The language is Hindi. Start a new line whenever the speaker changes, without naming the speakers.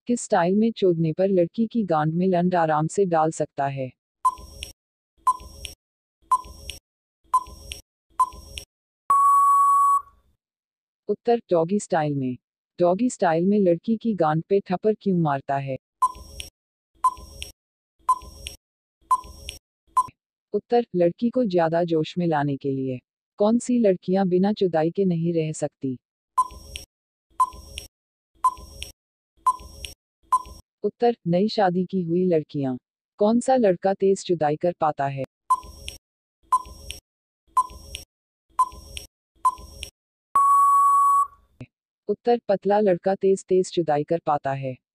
किस स्टाइल में चोदने पर लड़की की गांड में लंड आराम से डाल सकता है? उत्तर, डॉगी स्टाइल में। डॉगी स्टाइल में लड़की की गांड पे थप्पड़ क्यों मारता है? उत्तर, लड़की को ज्यादा जोश में लाने के लिए। कौन सी लड़कियां बिना चुदाई के नहीं रह सकती? उत्तर, नई शादी की हुई लड़कियां। कौन सा लड़का तेज चुदाई कर पाता है? उत्तर, पतला लड़का तेज तेज चुदाई कर पाता है।